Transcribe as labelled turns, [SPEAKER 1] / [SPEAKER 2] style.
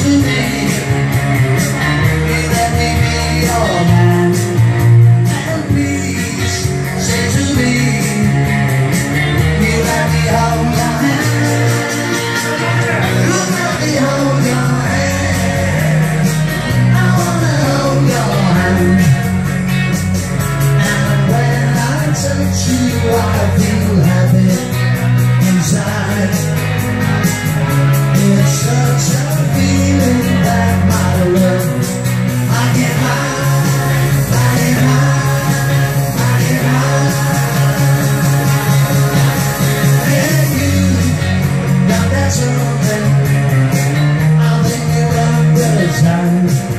[SPEAKER 1] to me, let me be your man. And please say to me, you let me hold your hand. You let me hold your hand. I wanna hold your hand. And when I touch you, I feel happy inside. It's such a feeling that my love, I get high, I get high, I get high. And you got that something, I'll think you up the time.